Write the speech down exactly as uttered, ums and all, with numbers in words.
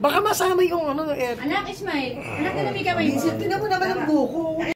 Baka masama yung ano, eh. Anak, smile. Anak, tinamig ka ba yun? Tinan mo naman ang buko.